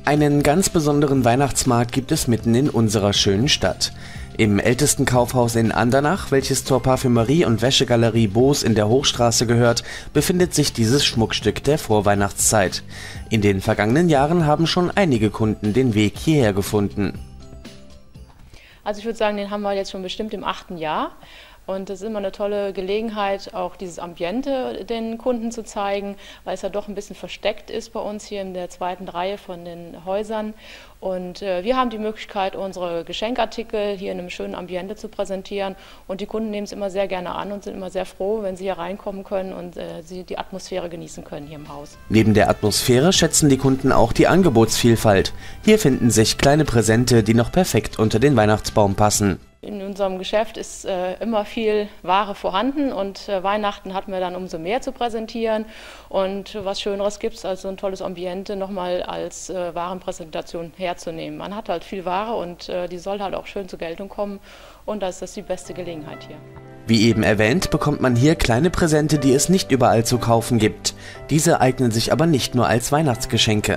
Einen ganz besonderen Weihnachtsmarkt gibt es mitten in unserer schönen Stadt. Im ältesten Kaufhaus in Andernach, welches zur Parfümerie- und Wäschegalerie Boos in der Hochstraße gehört, befindet sich dieses Schmuckstück der Vorweihnachtszeit. In den vergangenen Jahren haben schon einige Kunden den Weg hierher gefunden. Also ich würde sagen, den haben wir jetzt schon bestimmt im 8. Jahr. Und das ist immer eine tolle Gelegenheit, auch dieses Ambiente den Kunden zu zeigen, weil es ja doch ein bisschen versteckt ist bei uns hier in der zweiten Reihe von den Häusern. Und wir haben die Möglichkeit, unsere Geschenkartikel hier in einem schönen Ambiente zu präsentieren. Und die Kunden nehmen es immer sehr gerne an und sind immer sehr froh, wenn sie hier reinkommen können und sie die Atmosphäre genießen können hier im Haus. Neben der Atmosphäre schätzen die Kunden auch die Angebotsvielfalt. Hier finden sich kleine Präsente, die noch perfekt unter den Weihnachtsbaum passen. In unserem Geschäft ist immer viel Ware vorhanden und Weihnachten hatten wir dann umso mehr zu präsentieren. Und was Schöneres gibt es als so ein tolles Ambiente nochmal als Warenpräsentation herzunehmen. Man hat halt viel Ware und die soll halt auch schön zur Geltung kommen und da ist das die beste Gelegenheit hier. Wie eben erwähnt, bekommt man hier kleine Präsente, die es nicht überall zu kaufen gibt. Diese eignen sich aber nicht nur als Weihnachtsgeschenke.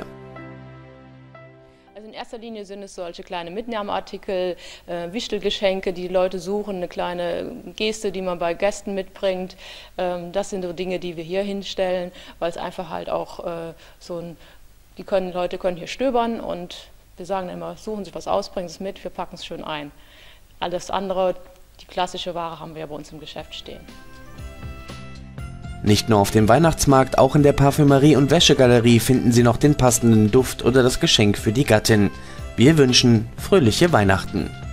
In erster Linie sind es solche kleine Mitnahmeartikel, Wichtelgeschenke, die Leute suchen, eine kleine Geste, die man bei Gästen mitbringt. Das sind so Dinge, die wir hier hinstellen, weil es einfach halt auch Leute können hier stöbern und wir sagen immer, suchen Sie was aus, bringen Sie es mit, wir packen es schön ein. Alles andere, die klassische Ware haben wir ja bei uns im Geschäft stehen. Nicht nur auf dem Weihnachtsmarkt, auch in der Parfümerie- und Wäschegalerie finden Sie noch den passenden Duft oder das Geschenk für die Gattin. Wir wünschen fröhliche Weihnachten.